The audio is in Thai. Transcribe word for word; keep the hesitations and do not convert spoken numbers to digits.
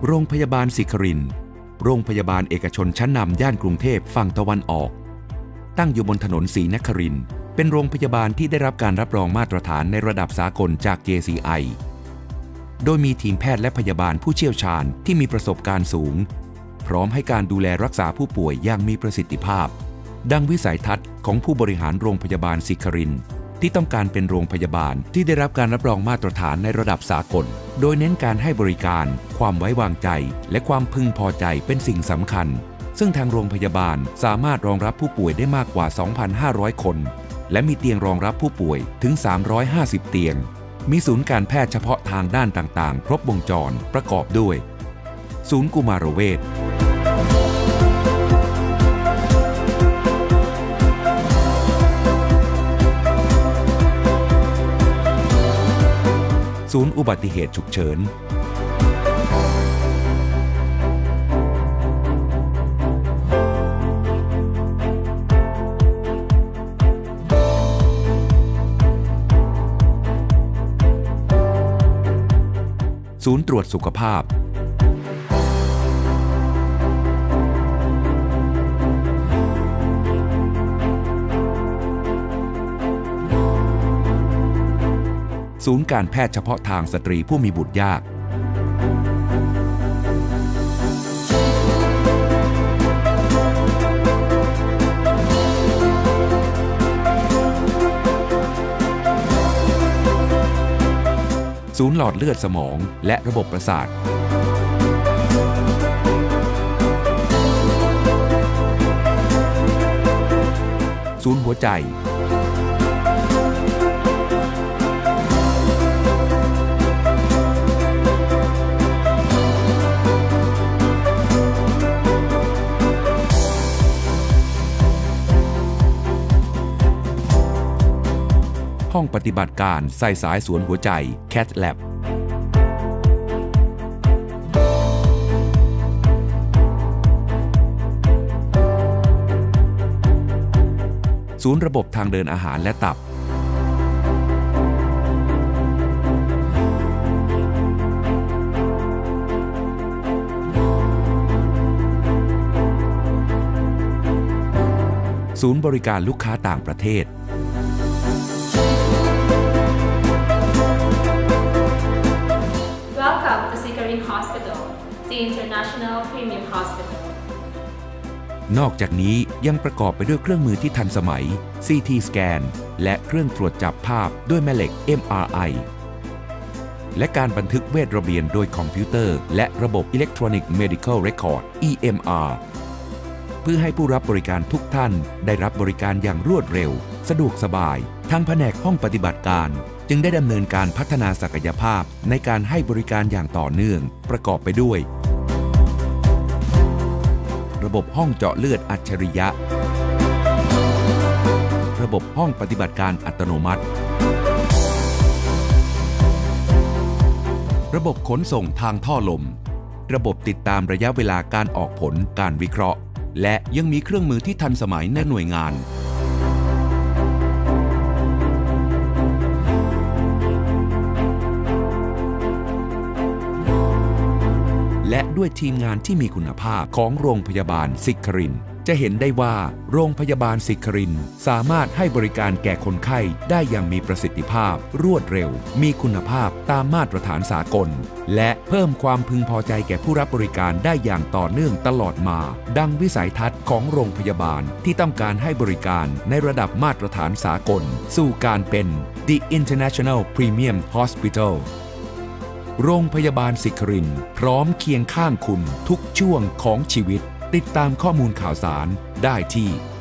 โรงพยาบาลศิครินทร์โรงพยาบาลเอกชนชั้นนำย่านกรุงเทพฝั่งตะวันออกตั้งอยู่บนถนนศรีนครินทร์เป็นโรงพยาบาลที่ได้รับการรับรองมาตรฐานในระดับสากลจาก เจ ซี ไอ โดยมีทีมแพทย์และพยาบาลผู้เชี่ยวชาญที่มีประสบการณ์สูงพร้อมให้การดูแลรักษาผู้ป่วยอย่างมีประสิทธิภาพดังวิสัยทัศน์ของผู้บริหารโรงพยาบาลศิครินทร์ที่ต้องการเป็นโรงพยาบาลที่ได้รับการรับรองมาตรฐานในระดับสากลโดยเน้นการให้บริการความไว้วางใจและความพึงพอใจเป็นสิ่งสำคัญซึ่งทางโรงพยาบาลสามารถรองรับผู้ป่วยได้มากกว่า สองพันห้าร้อย คนและมีเตียงรองรับผู้ป่วยถึง สามร้อยห้าสิบ เตียงมีศูนย์การแพทย์เฉพาะทางด้านต่างๆครบวงจรประกอบด้วยศูนย์กุมารเวชศูนย์อุบัติเหตุฉุกเฉินศูนย์ตรวจสุขภาพศูนย์การแพทย์เฉพาะทางสตรีผู้มีบุตรยากศูนย์หลอดเลือดสมองและระบบประสาทศูนย์หัวใจห้องปฏิบัติการใส่สายสวนหัวใจ แคท แลบ ศูนย์ระบบทางเดินอาหารและตับศูนย์บริการลูกค้าต่างประเทศ Welcome to Sikarin Hospital, the International Premium Hospital. นอกจากนี้ยังประกอบไปด้วยเครื่องมือที่ทันสมัย ซี ที สแกน และเครื่องตรวจจับภาพด้วยแม่เหล็ก เอ็ม อาร์ ไอ และการบันทึกเวชระเบียนโดยคอมพิวเตอร์และระบบ Electronic Medical Record อี เอ็ม อาร์ เพื่อให้ผู้รับบริการทุกท่านได้รับบริการอย่างรวดเร็วสะดวกสบายทางแผนกห้องปฏิบัติการจึงได้ดำเนินการพัฒนาศักยภาพในการให้บริการอย่างต่อเนื่องประกอบไปด้วยระบบห้องเจาะเลือดอัจฉริยะระบบห้องปฏิบัติการอัตโนมัติระบบขนส่งทางท่อลมระบบติดตามระยะเวลาการออกผลการวิเคราะห์และยังมีเครื่องมือที่ทันสมัยในหน่วยงานและด้วยทีมงานที่มีคุณภาพของโรงพยาบาลศิครินทร์จะเห็นได้ว่าโรงพยาบาลศิครินทร์สามารถให้บริการแก่คนไข้ได้อย่างมีประสิทธิภาพรวดเร็วมีคุณภาพตามมาตรฐานสากลและเพิ่มความพึงพอใจแก่ผู้รับบริการได้อย่างต่อเนื่องตลอดมาดังวิสัยทัศน์ของโรงพยาบาลที่ต้องการให้บริการในระดับมาตรฐานสากลสู่การเป็น The International Premium Hospitalโรงพยาบาลศิครินทร์พร้อมเคียงข้างคุณทุกช่วงของชีวิตติดตามข้อมูลข่าวสารได้ที่